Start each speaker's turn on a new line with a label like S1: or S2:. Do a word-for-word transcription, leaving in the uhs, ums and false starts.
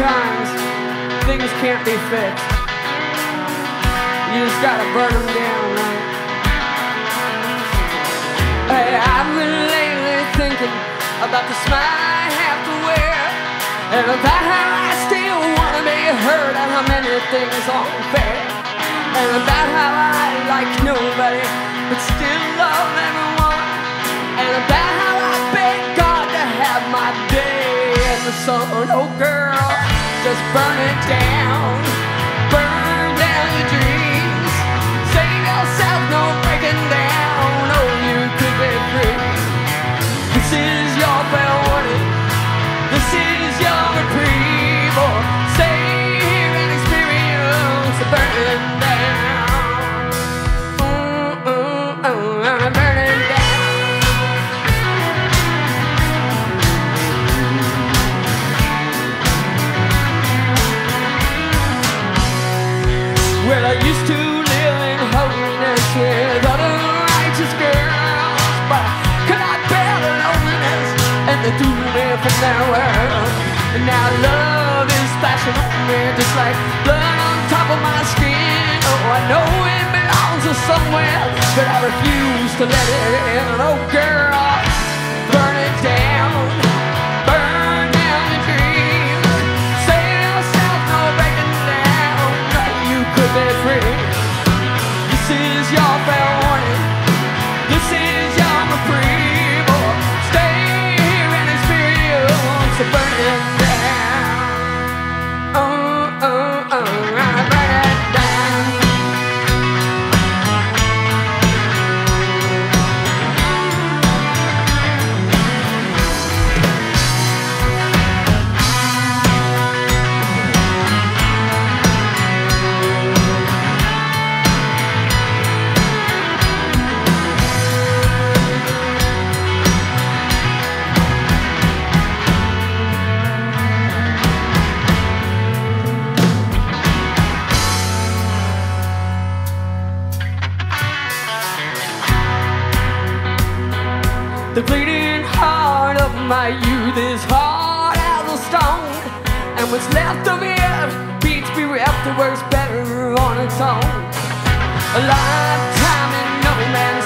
S1: Sometimes things can't be fixed. You just gotta burn them down, right? Hey, I've been lately thinking about the smile I have to wear, and about how I still wanna be heard, and how many things aren't fair, and about how I like nobody but still love everyone, and about how I beg God to have my day in the sun. Oh girl, just burn it down, burn down your dreams, save yourself no breaking down. Oh, you could be free. This is your fair warning, this is your reprieve, or stay here and experience the burning down. Ooh, ooh, ooh, I'm burning down. Well, I used to live in holiness with other righteous girls, but could not bear the loneliness, and they threw me from their world. And now love is splashing on me just like blood on top of my skin. Oh, I know it belongs to somewhere, but I refuse to let it in. Oh girl, burn it down, burn down your dreams, save yourself no breaking down. No, you could be free. This is your fair warning, this is your reprieve, or stay here and experience the burning down. Oh, oh, oh, I burn it down. The bleeding heart of my youth is hard as a stone, and what's left of it beats bereft, it works better on its own. A lifetime in no man's